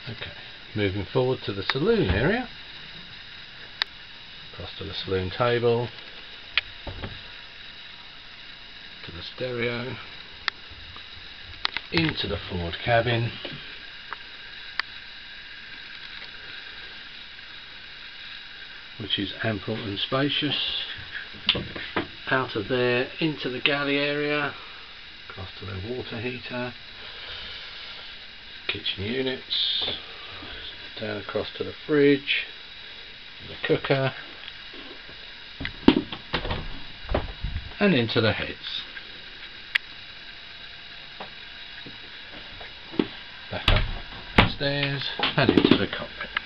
Okay, moving forward to the saloon area, across to the saloon table, to the stereo, into the forward cabin, which is ample and spacious. Out of there into the galley area, across to the water heater, kitchen units, down across to the fridge, the cooker, and into the heads. Back up the stairs and into the cockpit.